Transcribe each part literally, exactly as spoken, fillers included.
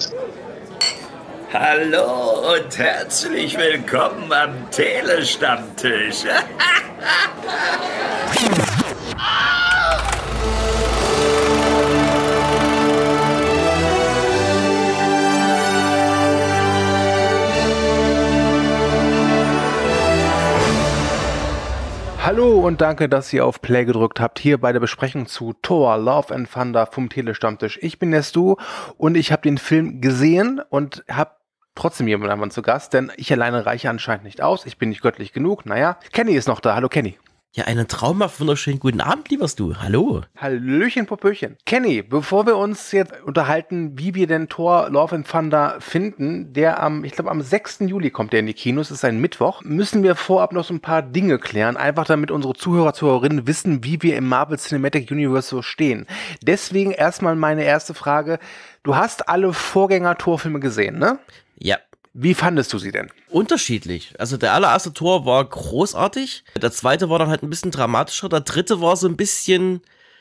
Hallo und herzlich willkommen am Telestammtisch. Hallo und danke, dass ihr auf Play gedrückt habt, hier bei der Besprechung zu Thor, Love and Thunder vom Telestammtisch. Ich bin der Stu und ich habe den Film gesehen und habe trotzdem jemanden zu Gast, denn ich alleine reiche anscheinend nicht aus. Ich bin nicht göttlich genug. Naja, Kenny ist noch da. Hallo Kenny. Ja, einen traumhaft wunderschönen guten Abend, lieber Stu. Hallo. Hallöchen, Popöchen. Kenny, bevor wir uns jetzt unterhalten, wie wir denn Thor, Love and Thunder finden, der am, ich glaube am sechsten Juli kommt der in die Kinos, ist ein Mittwoch, müssen wir vorab noch so ein paar Dinge klären, einfach damit unsere Zuhörer, Zuhörerinnen wissen, wie wir im Marvel Cinematic Universe so stehen. Deswegen erstmal meine erste Frage. Du hast alle Vorgänger-Thor-Filme gesehen, ne? Ja. Wie fandest du sie denn? Unterschiedlich. Also der allererste Thor war großartig. Der zweite war dann halt ein bisschen dramatischer. Der dritte war so ein bisschen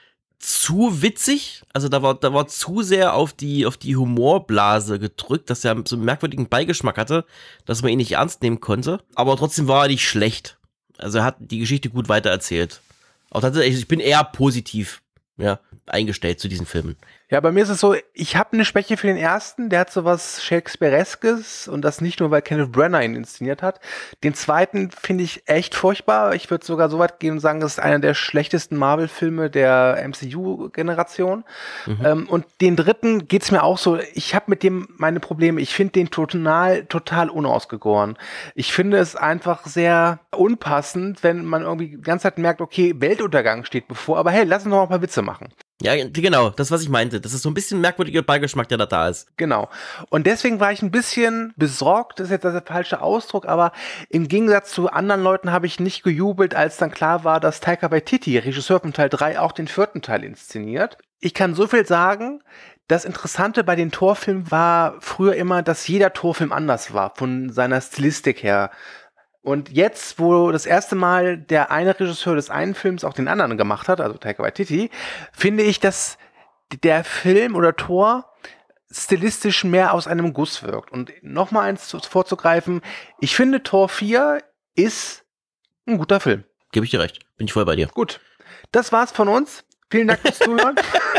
zu witzig. Also da war, da war zu sehr auf die, auf die Humorblase gedrückt, dass er so einen merkwürdigen Beigeschmack hatte, dass man ihn nicht ernst nehmen konnte. Aber trotzdem war er nicht schlecht. Also er hat die Geschichte gut weitererzählt. Auch tatsächlich, ich bin eher positiv, ja, eingestellt zu diesen Filmen. Ja, bei mir ist es so, ich habe eine Schwäche für den ersten, der hat so was Shakespeareskes und das nicht nur, weil Kenneth Branagh ihn inszeniert hat. Den zweiten finde ich echt furchtbar. Ich würde sogar so weit gehen und sagen, das ist einer der schlechtesten Marvel-Filme der M C U-Generation. Mhm. Ähm, und den dritten geht's mir auch so, ich habe mit dem meine Probleme. Ich finde den total, total unausgegoren. Ich finde es einfach sehr unpassend, wenn man irgendwie die ganze Zeit merkt, okay, Weltuntergang steht bevor, aber hey, lass uns noch ein paar Witze machen. Ja, genau, das, was ich meinte. Das ist so ein bisschen merkwürdiger Beigeschmack, der da da ist. Genau. Und deswegen war ich ein bisschen besorgt, das ist jetzt der falsche Ausdruck, aber im Gegensatz zu anderen Leuten habe ich nicht gejubelt, als dann klar war, dass Taika Waititi, Regisseur von Teil drei, auch den vierten Teil inszeniert. Ich kann so viel sagen, das Interessante bei den Thor-Filmen war früher immer, dass jeder Thor-Film anders war, von seiner Stilistik her. Und jetzt, wo das erste Mal der eine Regisseur des einen Films auch den anderen gemacht hat, also Taika Waititi, finde ich, dass der Film oder Thor stilistisch mehr aus einem Guss wirkt. Und nochmal eins vorzugreifen, ich finde Thor vier ist ein guter Film. Gebe ich dir recht, bin ich voll bei dir. Gut, das war's von uns. Vielen Dank fürs Zuhören.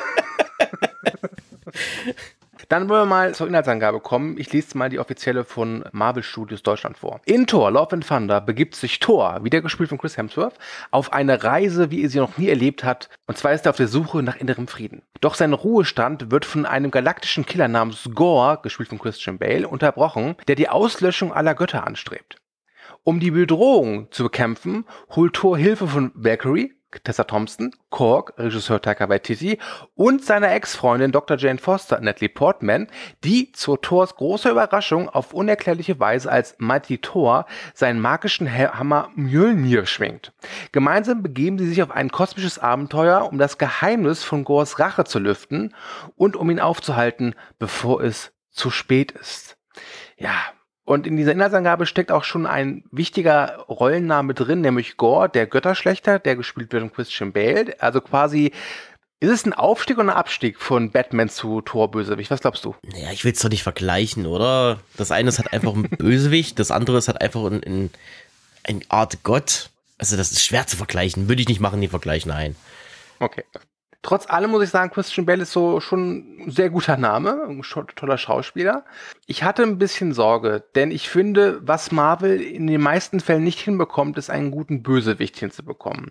Dann wollen wir mal zur Inhaltsangabe kommen. Ich lese mal die offizielle von Marvel Studios Deutschland vor. In Thor, Love and Thunder begibt sich Thor, wieder gespielt von Chris Hemsworth, auf eine Reise, wie er sie noch nie erlebt hat. Und zwar ist er auf der Suche nach innerem Frieden. Doch sein Ruhestand wird von einem galaktischen Killer namens Gorr, gespielt von Christian Bale, unterbrochen, der die Auslöschung aller Götter anstrebt. Um die Bedrohung zu bekämpfen, holt Thor Hilfe von Valkyrie, Tessa Thompson, Korg, Regisseur Taika Waititi und seiner Ex-Freundin Doktor Jane Foster, Natalie Portman, die zu Thors großer Überraschung auf unerklärliche Weise als Mighty Thor seinen magischen Hammer Mjölnir schwingt. Gemeinsam begeben sie sich auf ein kosmisches Abenteuer, um das Geheimnis von Gorrs Rache zu lüften und um ihn aufzuhalten, bevor es zu spät ist. Ja, und in dieser Inhaltsangabe steckt auch schon ein wichtiger Rollenname drin, nämlich Gorr, der Götterschlechter, der gespielt wird von Christian Bale. Also quasi, ist es ein Aufstieg oder ein Abstieg von Batman zu Thor-Bösewicht? Was glaubst du? Naja, ich will es doch nicht vergleichen, oder? Das eine ist halt einfach ein Bösewicht, das andere ist halt einfach ein, ein, eine Art Gott. Also das ist schwer zu vergleichen. Würde ich nicht machen, die Vergleich, nein. Okay. Trotz allem muss ich sagen, Christian Bale ist so schon ein sehr guter Name, ein toller Schauspieler. Ich hatte ein bisschen Sorge, denn ich finde, was Marvel in den meisten Fällen nicht hinbekommt, ist einen guten Bösewicht hinzubekommen.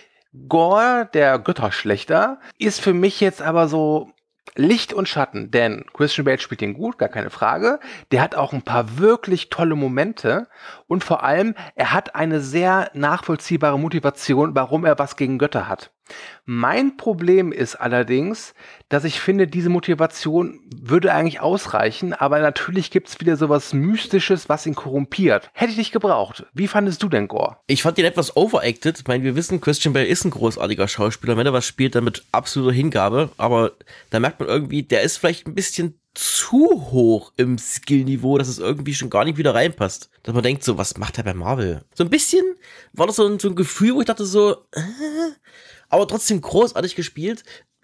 Gorr, der Götterschlechter, ist für mich jetzt aber so Licht und Schatten, denn Christian Bale spielt ihn gut, gar keine Frage. Der hat auch ein paar wirklich tolle Momente und vor allem, er hat eine sehr nachvollziehbare Motivation, warum er was gegen Götter hat. Mein Problem ist allerdings, dass ich finde, diese Motivation würde eigentlich ausreichen, aber natürlich gibt es wieder sowas Mystisches, was ihn korrumpiert. Hätte ich nicht gebraucht. Wie fandest du denn Gorr? Ich fand ihn etwas overacted. Ich meine, wir wissen, Christian Bale ist ein großartiger Schauspieler. Wenn er was spielt, dann mit absoluter Hingabe. Aber da merkt man irgendwie, der ist vielleicht ein bisschen zu hoch im Skillniveau, dass es irgendwie schon gar nicht wieder reinpasst. Dass man denkt so, was macht er bei Marvel? So ein bisschen war das so ein, so ein Gefühl, wo ich dachte so, äh, aber trotzdem großartig gespielt.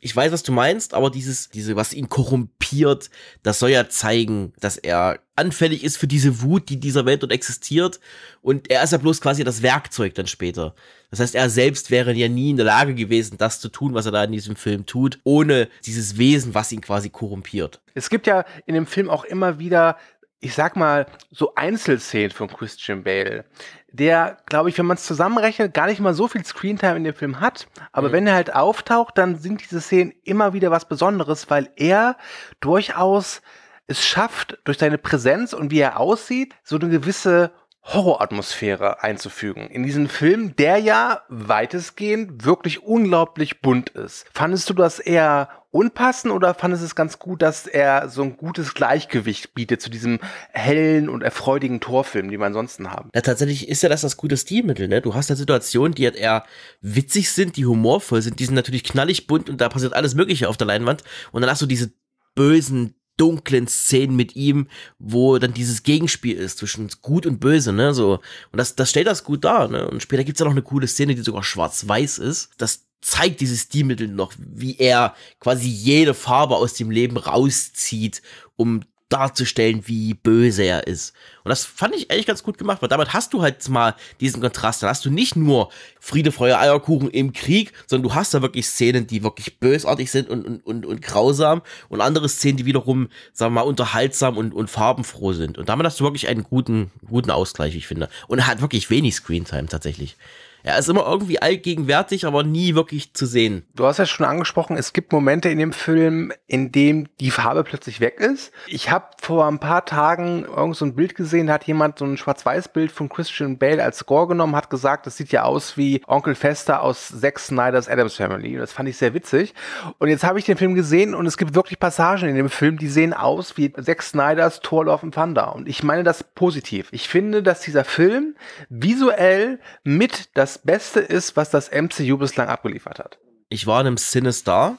ich weiß, was du meinst, aber dieses, diese, was ihn korrumpiert, das soll ja zeigen, dass er anfällig ist für diese Wut, die in dieser Welt dort existiert. Und er ist ja bloß quasi das Werkzeug dann später. Das heißt, er selbst wäre ja nie in der Lage gewesen, das zu tun, was er da in diesem Film tut, ohne dieses Wesen, was ihn quasi korrumpiert. Es gibt ja in dem Film auch immer wieder, ich sag mal, so Einzelszenen von Christian Bale, der, glaube ich, wenn man es zusammenrechnet, gar nicht mal so viel Screentime in dem Film hat. Aber mhm. wenn er halt auftaucht, dann sind diese Szenen immer wieder was Besonderes, weil er durchaus es schafft, durch seine Präsenz und wie er aussieht, so eine gewisse Horroratmosphäre einzufügen. In diesem Film, der ja weitestgehend wirklich unglaublich bunt ist. Fandest du das eher unpassend oder fandest du es ganz gut, dass er so ein gutes Gleichgewicht bietet zu diesem hellen und erfreudigen Torfilm, die wir ansonsten haben? Ja, tatsächlich ist ja das das gute Stilmittel, ne? Du hast ja Situationen, die halt eher witzig sind, die humorvoll sind, die sind natürlich knallig bunt und da passiert alles Mögliche auf der Leinwand und dann hast du diese bösen, dunklen Szenen mit ihm, wo dann dieses Gegenspiel ist zwischen gut und böse, ne, so. Und das, das stellt das gut dar, ne. Und später gibt's ja noch eine coole Szene, die sogar schwarz-weiß ist. Das zeigt dieses Stilmittel noch, wie er quasi jede Farbe aus dem Leben rauszieht, um darzustellen, wie böse er ist. Und das fand ich eigentlich ganz gut gemacht, weil damit hast du halt mal diesen Kontrast. Dann hast du nicht nur Friede, Feuer, Eierkuchen im Krieg, sondern du hast da wirklich Szenen, die wirklich bösartig sind und, und, und, und grausam und andere Szenen, die wiederum, sagen wir mal, unterhaltsam und, und farbenfroh sind. Und damit hast du wirklich einen guten, guten Ausgleich, ich finde. Und er hat wirklich wenig Screentime tatsächlich. Er ist immer irgendwie allgegenwärtig, aber nie wirklich zu sehen. Du hast ja schon angesprochen, es gibt Momente in dem Film, in dem die Farbe plötzlich weg ist. Ich habe vor ein paar Tagen irgend so ein Bild gesehen, da hat jemand so ein Schwarz-Weiß-Bild von Christian Bale als Score genommen, hat gesagt, das sieht ja aus wie Onkel Fester aus Zack Snyders Addams Family. Und das fand ich sehr witzig. Und jetzt habe ich den Film gesehen und es gibt wirklich Passagen in dem Film, die sehen aus wie Zack Snyders Thor Love and Thunder. Und ich meine das positiv. Ich finde, dass dieser Film visuell mit das Beste ist, was das M C U bislang abgeliefert hat. Ich war in einem Sinister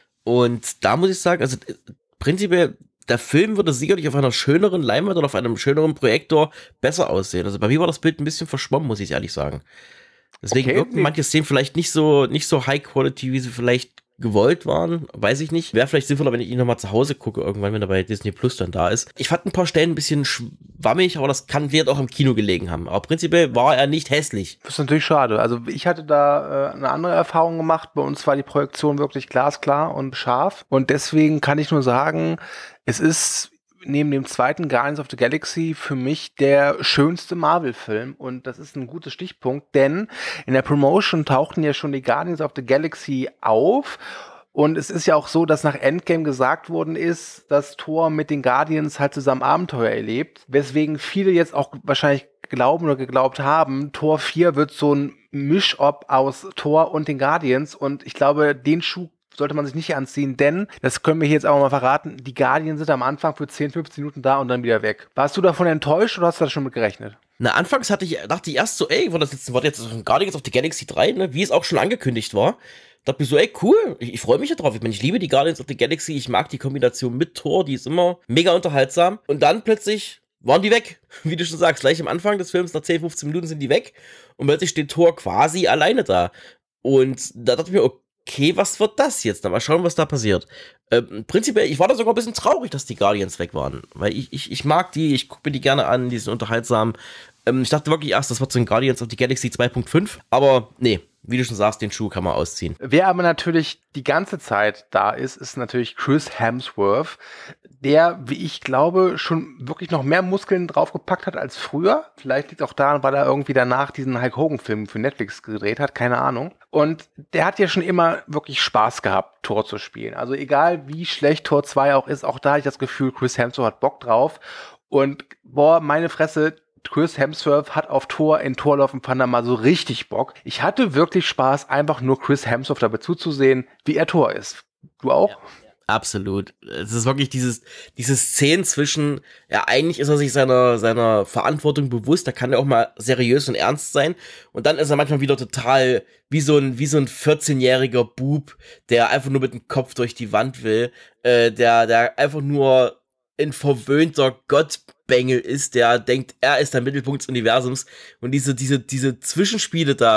und da muss ich sagen, also prinzipiell, der Film würde sicherlich auf einer schöneren Leinwand oder auf einem schöneren Projektor besser aussehen. Also bei mir war das Bild ein bisschen verschwommen, muss ich ehrlich sagen. Deswegen okay, wirken manche Szenen vielleicht nicht so, nicht so high quality, wie sie vielleicht gewollt waren, weiß ich nicht. Wäre vielleicht sinnvoller, wenn ich ihn nochmal zu Hause gucke, irgendwann, wenn er bei Disney Plus dann da ist. Ich fand ein paar Stellen ein bisschen schwammig, aber das kann wird auch im Kino gelegen haben. Aber prinzipiell war er nicht hässlich. Das ist natürlich schade. Also ich hatte da äh, eine andere Erfahrung gemacht. Bei uns war die Projektion wirklich glasklar und scharf. Und deswegen kann ich nur sagen, es ist neben dem zweiten Guardians of the Galaxy für mich der schönste Marvel-Film und das ist ein guter Stichpunkt, denn in der Promotion tauchten ja schon die Guardians of the Galaxy auf und es ist ja auch so, dass nach Endgame gesagt worden ist, dass Thor mit den Guardians halt zusammen Abenteuer erlebt, weswegen viele jetzt auch wahrscheinlich glauben oder geglaubt haben, Thor vier wird so ein Misch-Ob aus Thor und den Guardians und ich glaube, den Schuh sollte man sich nicht anziehen, denn, das können wir hier jetzt auch mal verraten, die Guardians sind am Anfang für zehn, fünfzehn Minuten da und dann wieder weg. Warst du davon enttäuscht oder hast du da schon mit gerechnet? Na, anfangs hatte ich, dachte ich erst so, ey, war das jetzt, war das jetzt Guardians of the Galaxy drei, ne, wie es auch schon angekündigt war. Dachte mir so, ey, cool, ich, ich freue mich ja drauf. Ich meine, ich liebe die Guardians of the Galaxy, ich mag die Kombination mit Thor, die ist immer mega unterhaltsam. Und dann plötzlich waren die weg. Wie du schon sagst, gleich am Anfang des Films, nach zehn, fünfzehn Minuten sind die weg. Und plötzlich steht Thor quasi alleine da. Und da dachte ich mir, okay, okay, was wird das jetzt? Dann mal schauen, was da passiert. Ähm, prinzipiell, ich war da sogar ein bisschen traurig, dass die Guardians weg waren. Weil ich, ich, ich mag die, ich gucke mir die gerne an, die sind unterhaltsam. Ähm, ich dachte wirklich erst, das wird so ein Guardians of the Galaxy zwei Punkt fünf. Aber nee, wie du schon sagst, den Schuh kann man ausziehen. Wer aber natürlich die ganze Zeit da ist, ist natürlich Chris Hemsworth, der, wie ich glaube, schon wirklich noch mehr Muskeln draufgepackt hat als früher. Vielleicht liegt es auch daran, weil er irgendwie danach diesen Hulk Hogan-Film für Netflix gedreht hat, keine Ahnung. Und der hat ja schon immer wirklich Spaß gehabt, Thor zu spielen. Also egal, wie schlecht Thor zwei auch ist, auch da habe ich das Gefühl, Chris Hemsworth hat Bock drauf. Und boah, meine Fresse, Chris Hemsworth hat auf Thor in Thor Love and Thunder mal so richtig Bock. Ich hatte wirklich Spaß, einfach nur Chris Hemsworth dabei zuzusehen, wie er Thor ist. Du auch? Ja. Absolut. Es ist wirklich dieses, diese Szene zwischen, ja, eigentlich ist er sich seiner, seiner Verantwortung bewusst, da kann er auch mal seriös und ernst sein. Und dann ist er manchmal wieder total wie so ein, wie so ein vierzehnjähriger Bub, der einfach nur mit dem Kopf durch die Wand will, äh, der, der einfach nur ein verwöhnter Gottbengel ist, der denkt, er ist der Mittelpunkt des Universums. Und diese, diese, diese Zwischenspiele da,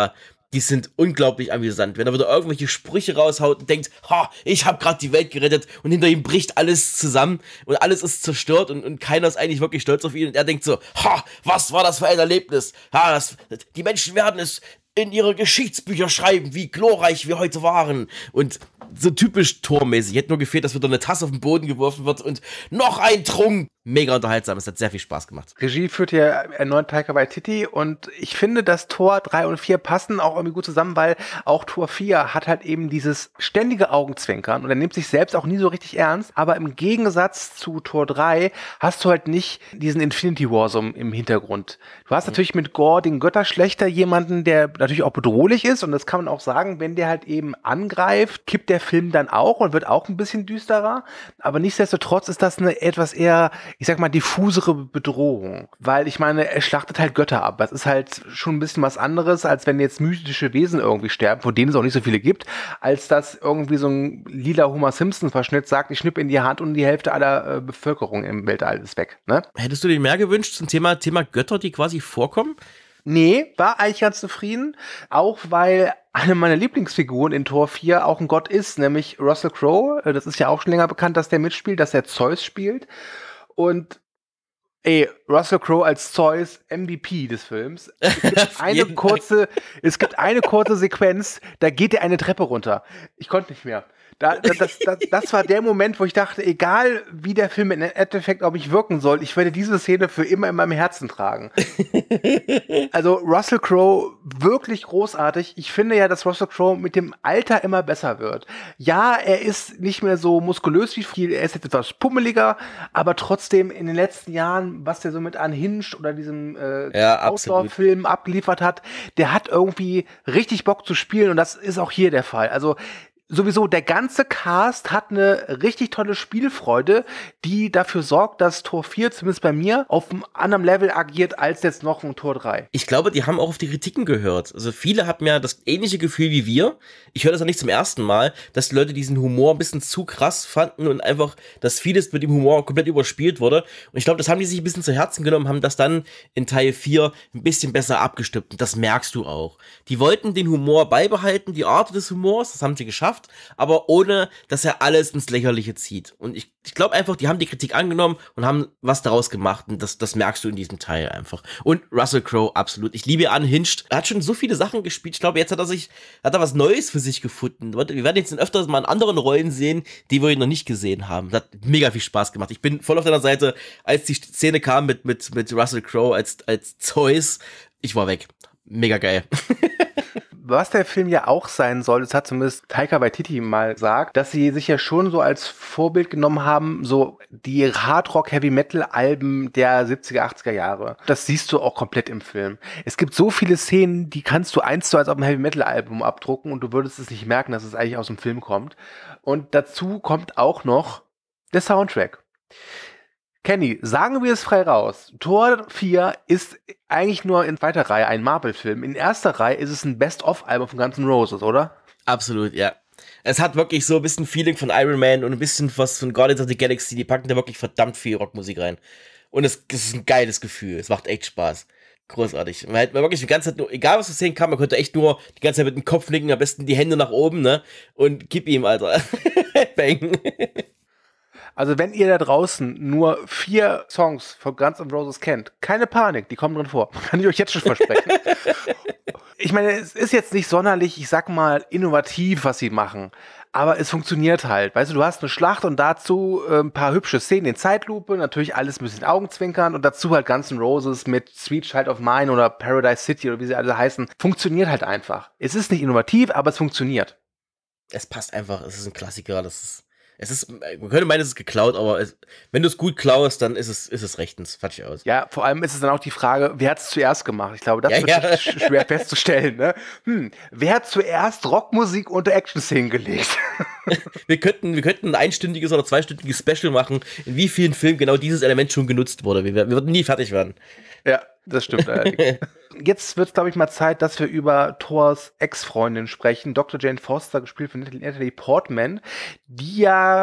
die sind unglaublich amüsant. Wenn er wieder irgendwelche Sprüche raushaut und denkt, ha, ich habe gerade die Welt gerettet und hinter ihm bricht alles zusammen und alles ist zerstört und, und keiner ist eigentlich wirklich stolz auf ihn und er denkt so, ha, was war das für ein Erlebnis? Ha, das, die Menschen werden es in ihre Geschichtsbücher schreiben, wie glorreich wir heute waren. Und so typisch tormäßig. Hätte nur gefehlt, dass wieder eine Tasse auf den Boden geworfen wird und noch ein Trunk. Mega unterhaltsam. Es hat sehr viel Spaß gemacht. Regie führt ja erneut Taika Waititi und ich finde, dass Tor drei und vier passen auch irgendwie gut zusammen, weil auch Tor vier hat halt eben dieses ständige Augenzwinkern und er nimmt sich selbst auch nie so richtig ernst, aber im Gegensatz zu Tor drei hast du halt nicht diesen Infinity War so im Hintergrund. Du hast mhm. natürlich mit Gore, den Götterschlechter, jemanden, der natürlich auch bedrohlich ist und das kann man auch sagen, wenn der halt eben angreift, kippt der Film dann auch und wird auch ein bisschen düsterer, aber nichtsdestotrotz ist das eine etwas eher, ich sag mal, diffusere Bedrohung, weil ich meine, er schlachtet halt Götter ab. Das ist halt schon ein bisschen was anderes, als wenn jetzt mythische Wesen irgendwie sterben, von denen es auch nicht so viele gibt, als dass irgendwie so ein lila Homer Simpson-Verschnitt sagt, ich schnipp in die Hand und die Hälfte aller äh, Bevölkerung im Weltall ist weg. Ne? Hättest du dir mehr gewünscht zum Thema, Thema Götter, die quasi vorkommen? Nee, war eigentlich ganz zufrieden, auch weil eine meiner Lieblingsfiguren in Tor vier auch ein Gott ist, nämlich Russell Crowe. Das ist ja auch schon länger bekannt, dass der mitspielt, dass er Zeus spielt. Und ey, Russell Crowe als Zeus, M V P des Films. Es gibt eine kurze, es gibt eine kurze Sequenz, da geht er eine Treppe runter. Ich konnte nicht mehr. Da, das, das, das war der Moment, wo ich dachte, egal wie der Film im Endeffekt auf mich wirken soll, ich werde diese Szene für immer in meinem Herzen tragen. Also Russell Crowe, wirklich großartig. Ich finde ja, dass Russell Crowe mit dem Alter immer besser wird. Ja, er ist nicht mehr so muskulös wie viel, er ist jetzt etwas pummeliger, aber trotzdem in den letzten Jahren, was der so mit Unhinged oder diesem äh, ja, Outdoor-Film abgeliefert hat, der hat irgendwie richtig Bock zu spielen und das ist auch hier der Fall. Also sowieso, der ganze Cast hat eine richtig tolle Spielfreude, die dafür sorgt, dass Tor vier zumindest bei mir auf einem anderen Level agiert als jetzt noch ein Tor drei. Ich glaube, die haben auch auf die Kritiken gehört. Also viele haben ja das ähnliche Gefühl wie wir. Ich höre das ja nicht zum ersten Mal, dass die Leute diesen Humor ein bisschen zu krass fanden und einfach, dass vieles mit dem Humor komplett überspielt wurde. Und ich glaube, das haben die sich ein bisschen zu Herzen genommen, haben das dann in Teil vier ein bisschen besser abgestimmt. Und das merkst du auch. Die wollten den Humor beibehalten, die Art des Humors, das haben sie geschafft, aber ohne, dass er alles ins Lächerliche zieht. Und ich, ich glaube einfach, die haben die Kritik angenommen und haben was daraus gemacht. Und das, das merkst du in diesem Teil einfach. Und Russell Crowe, absolut. Ich liebe Unhinged. Er hat schon so viele Sachen gespielt. Ich glaube, jetzt hat er sich, hat er was Neues für sich gefunden. Wir werden jetzt öfters mal in anderen Rollen sehen, die wir ihn noch nicht gesehen haben. Das hat mega viel Spaß gemacht. Ich bin voll auf deiner Seite, als die Szene kam mit, mit, mit Russell Crowe als, als Zeus. Ich war weg. Mega geil. Was der Film ja auch sein soll, das hat zumindest Taika Waititi mal gesagt, dass sie sich ja schon so als Vorbild genommen haben, so die Hardrock-Heavy-Metal-Alben der siebziger, achtziger Jahre. Das siehst du auch komplett im Film. Es gibt so viele Szenen, die kannst du eins zu eins auf einem Heavy-Metal-Album abdrucken und du würdest es nicht merken, dass es eigentlich aus dem Film kommt. Und dazu kommt auch noch der Soundtrack. Kenny, sagen wir es frei raus. Tor vier ist eigentlich nur in zweiter Reihe ein Marvel-Film. In erster Reihe ist es ein Best-of-Album von Guns N' Roses, oder? Absolut, ja. Es hat wirklich so ein bisschen Feeling von Iron Man und ein bisschen was von Guardians of the Galaxy. Die packen da wirklich verdammt viel Rockmusik rein. Und es, es ist ein geiles Gefühl. Es macht echt Spaß. Großartig. Man hat wirklich die ganze Zeit nur, egal was zu sehen kam, man konnte echt nur die ganze Zeit mit dem Kopf nicken, am besten die Hände nach oben, ne? Und gib ihm, Alter. Bang. Also wenn ihr da draußen nur vier Songs von Guns N' Roses kennt, keine Panik, die kommen drin vor. Kann ich euch jetzt schon versprechen. Ich meine, es ist jetzt nicht sonderlich, ich sag mal, innovativ, was sie machen. Aber es funktioniert halt. Weißt du, du hast eine Schlacht und dazu äh, ein paar hübsche Szenen in Zeitlupe, natürlich alles ein bisschen Augenzwinkern und dazu halt Guns N' Roses mit Sweet Child of Mine oder Paradise City oder wie sie alle heißen. Funktioniert halt einfach. Es ist nicht innovativ, aber es funktioniert. Es passt einfach, es ist ein Klassiker, das ist... Es ist, man könnte meinen, es ist geklaut, aber es, wenn du es gut klaust, dann ist es, ist es rechtens. Fertig aus. Ja, vor allem ist es dann auch die Frage, wer hat es zuerst gemacht? Ich glaube, das ja, wird ja. sch schwer festzustellen. Ne? Hm, wer hat zuerst Rockmusik unter Action-Szenen gelegt? wir, könnten, wir könnten ein einstündiges oder zweistündiges Special machen, in wie vielen Filmen genau dieses Element schon genutzt wurde. Wir, wir würden nie fertig werden. Ja, das stimmt allerdings. Jetzt wird es, glaube ich, mal Zeit, dass wir über Thors Ex-Freundin sprechen. Doktor Jane Foster, gespielt von Natalie Portman, die ja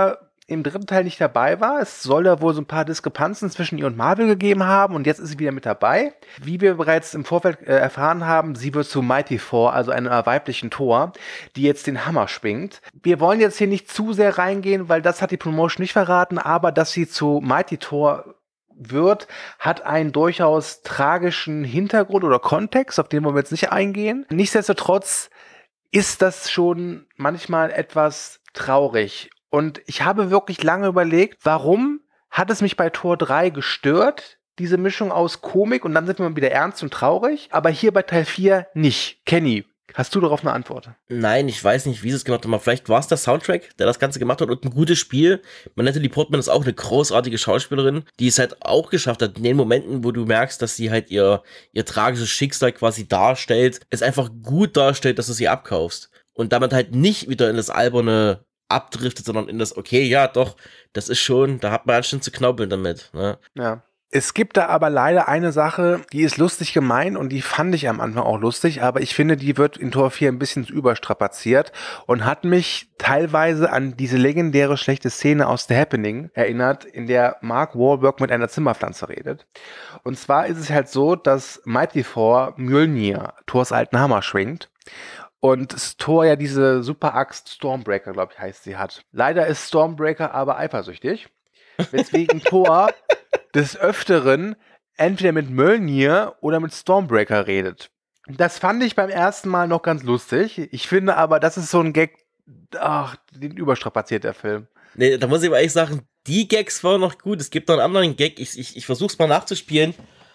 im dritten Teil nicht dabei war. Es soll da wohl so ein paar Diskrepanzen zwischen ihr und Marvel gegeben haben und jetzt ist sie wieder mit dabei. Wie wir bereits im Vorfeld äh, erfahren haben, sie wird zu Mighty Thor, also einer weiblichen Thor, die jetzt den Hammer schwingt. Wir wollen jetzt hier nicht zu sehr reingehen, weil das hat die Promotion nicht verraten, aber dass sie zu Mighty Thor wird, hat einen durchaus tragischen Hintergrund oder Kontext, auf den wollen wir jetzt nicht eingehen. Nichtsdestotrotz ist das schon manchmal etwas traurig. Und ich habe wirklich lange überlegt, warum hat es mich bei Tor drei gestört, diese Mischung aus Komik und dann sind wir mal wieder ernst und traurig, aber hier bei Teil vier nicht. Kenny, hast du darauf eine Antwort? Nein, ich weiß nicht, wie sie es gemacht haben. Vielleicht war es der Soundtrack, der das Ganze gemacht hat und ein gutes Spiel. Natalie Portman ist auch eine großartige Schauspielerin, die es halt auch geschafft hat, in den Momenten, wo du merkst, dass sie halt ihr, ihr tragisches Schicksal quasi darstellt, es einfach gut darstellt, dass du sie abkaufst. Und damit halt nicht wieder in das alberne abdriftet, sondern in das, okay, ja, doch, das ist schon, da hat man halt schon zu knaubeln damit. Ne? Ja. Es gibt da aber leider eine Sache, die ist lustig gemeint und die fand ich am Anfang auch lustig, aber ich finde, die wird in Tor vier ein bisschen überstrapaziert und hat mich teilweise an diese legendäre schlechte Szene aus The Happening erinnert, in der Mark Wahlberg mit einer Zimmerpflanze redet. Und zwar ist es halt so, dass Mighty Thor Mjölnir, Thors alten Hammer, schwingt. Und Thor ja diese Superaxt Stormbreaker, glaube ich, heißt sie, hat. Leider ist Stormbreaker aber eifersüchtig, weswegen Thor des Öfteren entweder mit Mjölnir oder mit Stormbreaker redet. Das fand ich beim ersten Mal noch ganz lustig. Ich finde aber, das ist so ein Gag, ach, den überstrapaziert der Film. Nee, da muss ich aber ehrlich sagen, die Gags waren noch gut. Es gibt noch einen anderen Gag, ich, ich, ich versuch's mal nachzuspielen.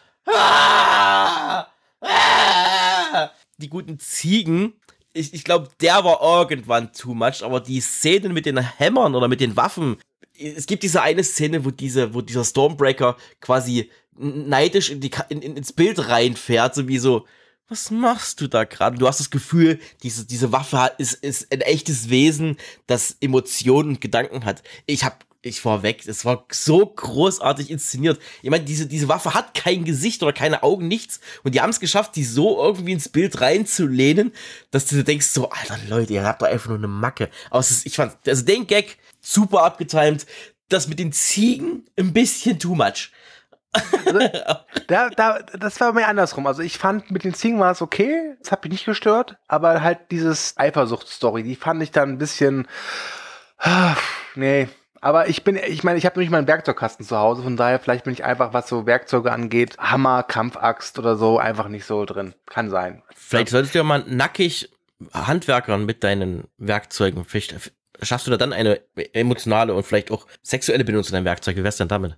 Ah! Ah! Die guten Ziegen. Ich, ich glaube, der war irgendwann too much, aber die Szenen mit den Hämmern oder mit den Waffen, es gibt diese eine Szene, wo diese, wo dieser Stormbreaker quasi neidisch in die, in, in, ins Bild reinfährt, so wie so, was machst du da gerade? Du hast das Gefühl, diese, diese Waffe ist, ist ein echtes Wesen, das Emotionen und Gedanken hat. Ich hab, ich war weg, es war so großartig inszeniert. Ich meine, diese, diese Waffe hat kein Gesicht oder keine Augen, nichts. Und die haben es geschafft, die so irgendwie ins Bild reinzulehnen, dass du denkst so, Alter Leute, ihr habt doch einfach nur eine Macke. Aber es ist, ich fand, also den Gag super abgetimt, das mit den Ziegen ein bisschen too much. da, da, das war mir andersrum. Also ich fand, mit den Ziegen war es okay, das hat mich nicht gestört, aber halt dieses Eifersuchtsstory, die fand ich dann ein bisschen, nee. Aber ich bin, ich meine, ich habe nicht mal einen Werkzeugkasten zu Hause, von daher vielleicht bin ich einfach, was so Werkzeuge angeht, Hammer, Kampfaxt oder so, einfach nicht so drin. Kann sein. Vielleicht solltest du ja mal nackig Handwerkern mit deinen Werkzeugen, vielleicht schaffst du da dann eine emotionale und vielleicht auch sexuelle Bindung zu deinem Werkzeug. Wie wär's denn damit?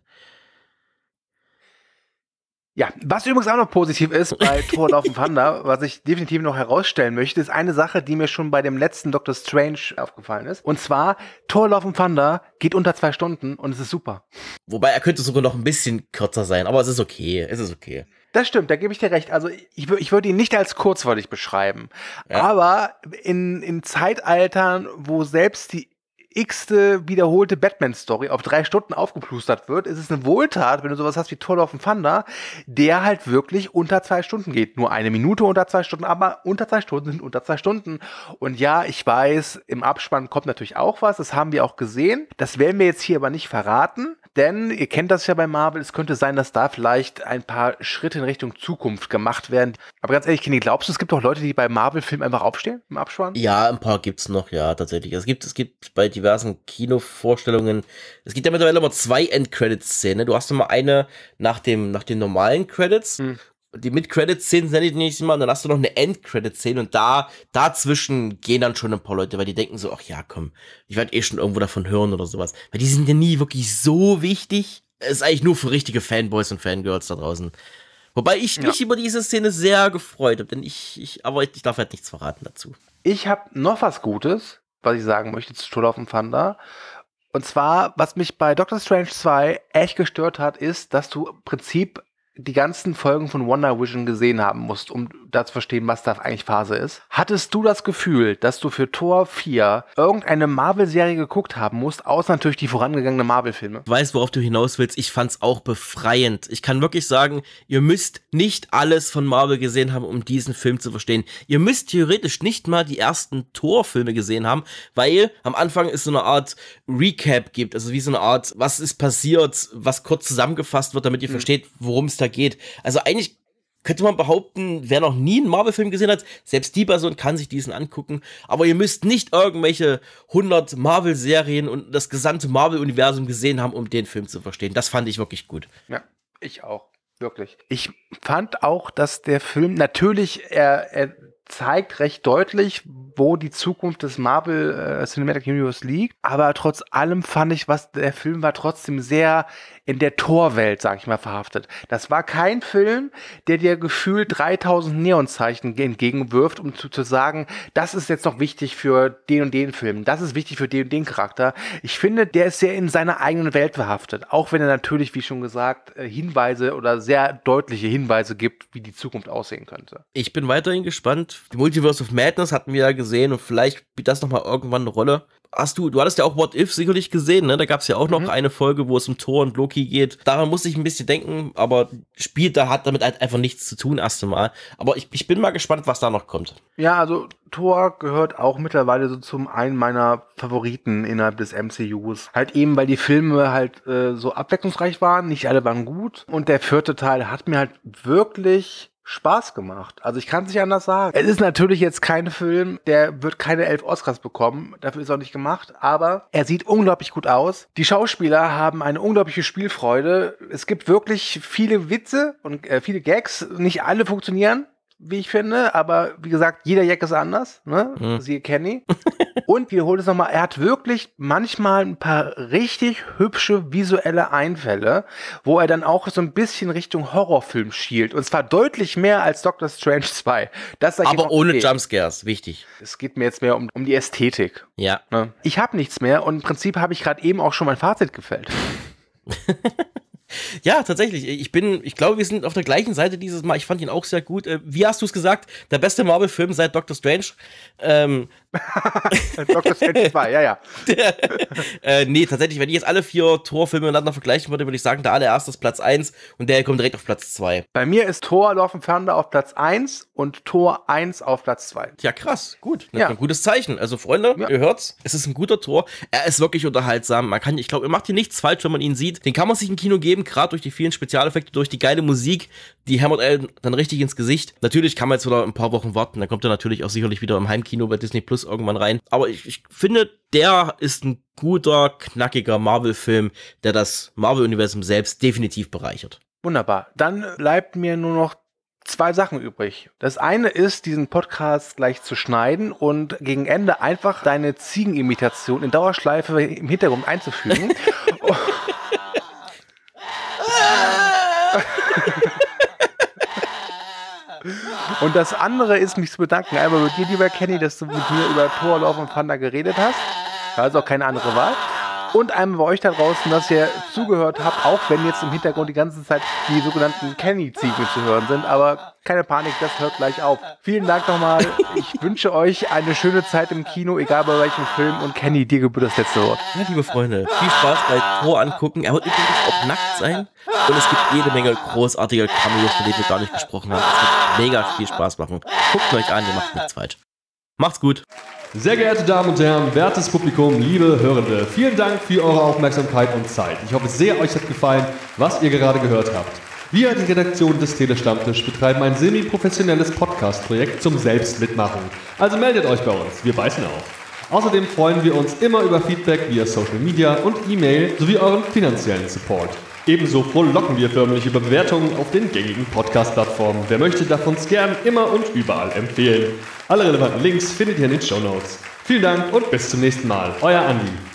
Ja, was übrigens auch noch positiv ist bei Thor Love and Thunder, was ich definitiv noch herausstellen möchte, ist eine Sache, die mir schon bei dem letzten Doctor Strange aufgefallen ist. Und zwar, Thor Love and Thunder geht unter zwei Stunden und es ist super. Wobei, er könnte sogar noch ein bisschen kürzer sein, aber es ist okay, es ist okay. Das stimmt, da gebe ich dir recht. Also ich, ich würde ihn nicht als kurzweilig beschreiben. Ja. Aber in, in Zeitaltern, wo selbst die x-te wiederholte Batman-Story auf drei Stunden aufgeplustert wird, ist es eine Wohltat, wenn du sowas hast wie Thor Love and Thunder, der halt wirklich unter zwei Stunden geht. Nur eine Minute unter zwei Stunden, aber unter zwei Stunden sind unter zwei Stunden. Und ja, ich weiß, im Abspann kommt natürlich auch was, das haben wir auch gesehen. Das werden wir jetzt hier aber nicht verraten, denn ihr kennt das ja bei Marvel, es könnte sein, dass da vielleicht ein paar Schritte in Richtung Zukunft gemacht werden. Aber ganz ehrlich, Kenny, glaubst du, es gibt auch Leute, die bei Marvel-Filmen einfach aufstehen im Abspann? Ja, ein paar gibt's noch, ja, tatsächlich. Es gibt, es gibt bei diversen Kinovorstellungen, es gibt ja mittlerweile immer zwei End-Credits-Szenen. Du hast immer eine nach dem, nach den normalen Credits. Hm. Die Mid-Credit-Szenen nenne ich nicht mal, und dann hast du noch eine End-Credit-Szene und da, dazwischen gehen dann schon ein paar Leute, weil die denken so, ach ja, komm, ich werde eh schon irgendwo davon hören oder sowas. Weil die sind ja nie wirklich so wichtig. Es ist eigentlich nur für richtige Fanboys und Fangirls da draußen. Wobei ich mich ja. über diese Szene sehr gefreut habe, denn ich, ich, aber ich darf halt nichts verraten dazu. Ich habe noch was Gutes, was ich sagen möchte zu Thor Love and Thunder. Und zwar, was mich bei Doctor Strange zwei echt gestört hat, ist, dass du im Prinzip die ganzen Folgen von WandaVision gesehen haben musst, um da zu verstehen, was da eigentlich Phase ist. Hattest du das Gefühl, dass du für Tor vier irgendeine Marvel-Serie geguckt haben musst, außer natürlich die vorangegangenen Marvel-Filme? Ich weiß, worauf du hinaus willst. Ich fand's auch befreiend. Ich kann wirklich sagen, ihr müsst nicht alles von Marvel gesehen haben, um diesen Film zu verstehen. Ihr müsst theoretisch nicht mal die ersten Tor-Filme gesehen haben, weil am Anfang es so eine Art Recap gibt, also wie so eine Art, was ist passiert, was kurz zusammengefasst wird, damit ihr mhm. versteht, worum es da geht. Also eigentlich könnte man behaupten, wer noch nie einen Marvel-Film gesehen hat, selbst die Person kann sich diesen angucken, aber ihr müsst nicht irgendwelche hundert Marvel-Serien und das gesamte Marvel-Universum gesehen haben, um den Film zu verstehen. Das fand ich wirklich gut. Ja, ich auch. Wirklich. Ich fand auch, dass der Film natürlich, er, er zeigt recht deutlich, wo die Zukunft des Marvel äh, Cinematic Universe liegt, aber trotz allem fand ich, was der Film war trotzdem sehr in der Torwelt, sag ich mal, verhaftet. Das war kein Film, der dir gefühlt dreitausend Neonzeichen entgegenwirft, um zu, zu sagen, das ist jetzt noch wichtig für den und den Film, das ist wichtig für den und den Charakter. Ich finde, der ist sehr in seiner eigenen Welt verhaftet, auch wenn er natürlich, wie schon gesagt, Hinweise oder sehr deutliche Hinweise gibt, wie die Zukunft aussehen könnte. Ich bin weiterhin gespannt. Die Multiverse of Madness hatten wir ja gesehen und vielleicht spielt das nochmal irgendwann eine Rolle. Hast du, du hattest ja auch What If sicherlich gesehen, ne? Da gab es ja auch noch mhm. eine Folge, wo es um Thor und Loki geht. Daran musste ich ein bisschen denken, aber spielt da hat damit halt einfach nichts zu tun, erst einmal. Aber ich, ich bin mal gespannt, was da noch kommt. Ja, also Thor gehört auch mittlerweile so zum einen meiner Favoriten innerhalb des M C Us. Halt eben, weil die Filme halt äh, so abwechslungsreich waren, nicht alle waren gut. Und der vierte Teil hat mir halt wirklich Spaß gemacht. Also ich kann es nicht anders sagen. Es ist natürlich jetzt kein Film, der wird keine elf Oscars bekommen. Dafür ist er auch nicht gemacht. Aber er sieht unglaublich gut aus. Die Schauspieler haben eine unglaubliche Spielfreude. Es gibt wirklich viele Witze und äh, viele Gags. Nicht alle funktionieren, wie ich finde. Aber wie gesagt, jeder Gag ist anders. Ne? Hm. Siehe Kenny. Und wiederhole es nochmal, er hat wirklich manchmal ein paar richtig hübsche visuelle Einfälle, wo er dann auch so ein bisschen Richtung Horrorfilm schielt. Und zwar deutlich mehr als Doctor Strange zwei. Das aber ohne okay. Jumpscares, wichtig. Es geht mir jetzt mehr um, um die Ästhetik. Ja. Ne? Ich habe nichts mehr und im Prinzip habe ich gerade eben auch schon mein Fazit gefällt. Ja, tatsächlich. Ich bin, ich glaube, wir sind auf der gleichen Seite dieses Mal. Ich fand ihn auch sehr gut. Wie hast du es gesagt? Der beste Marvel-Film seit Doctor Strange. Ähm. Doctor Strange zwei, ja, ja. Der, äh, nee, tatsächlich, wenn ich jetzt alle vier Thor-Filme miteinander vergleichen würde, würde ich sagen, der allererste ist Platz eins und der kommt direkt auf Platz zwei. Bei mir ist Thor Love and Thunder auf Platz eins und Thor eins auf Platz zwei. Ja, krass, gut. Das ja. ist ein gutes Zeichen. Also, Freunde, ja. ihr hört's, es ist ein guter Tor. Er ist wirklich unterhaltsam. Man kann, ich glaube, er macht hier nichts falsch, wenn man ihn sieht. Den kann man sich im Kino geben, gerade durch die vielen Spezialeffekte, durch die geile Musik, die hämmert er dann richtig ins Gesicht. Natürlich kann man jetzt wieder ein paar Wochen warten, dann kommt er natürlich auch sicherlich wieder im Heimkino bei Disney Plus irgendwann rein. Aber ich, ich finde, der ist ein guter, knackiger Marvel-Film, der das Marvel-Universum selbst definitiv bereichert. Wunderbar. Dann bleibt mir nur noch zwei Sachen übrig. Das eine ist, diesen Podcast gleich zu schneiden und gegen Ende einfach deine Ziegenimitation in Dauerschleife im Hintergrund einzufügen. Und das andere ist, mich zu bedanken, einmal mit dir, lieber Kenny, dass du mit mir über Thor Love and Thunder geredet hast. Da ist auch keine andere Wahl. Und einmal bei euch da draußen, dass ihr zugehört habt, auch wenn jetzt im Hintergrund die ganze Zeit die sogenannten Kenny-Ziegen zu hören sind. Aber keine Panik, das hört gleich auf. Vielen Dank nochmal. Ich wünsche euch eine schöne Zeit im Kino, egal bei welchem Film. Und Kenny, dir gebührt das letzte Wort. Ja, liebe Freunde, viel Spaß bei Thor angucken. Er wird übrigens auch nackt sein. Und es gibt jede Menge großartige Cameos, von denen wir gar nicht gesprochen haben. Es wird mega viel Spaß machen. Guckt euch an, ihr macht nichts falsch. Macht's gut. Sehr geehrte Damen und Herren, wertes Publikum, liebe Hörende, vielen Dank für eure Aufmerksamkeit und Zeit. Ich hoffe sehr, euch hat gefallen, was ihr gerade gehört habt. Wir, die Redaktion des Telestammtisch, betreiben ein semi-professionelles Podcast-Projekt zum Selbstmitmachen. Also meldet euch bei uns, wir beißen auf. Außerdem freuen wir uns immer über Feedback via Social Media und E-Mail sowie euren finanziellen Support. Ebenso frohlocken wir förmlich über Bewertungen auf den gängigen Podcast-Plattformen. Wer möchte, darf uns gern immer und überall empfehlen. Alle relevanten Links findet ihr in den Shownotes. Vielen Dank und bis zum nächsten Mal. Euer Andi.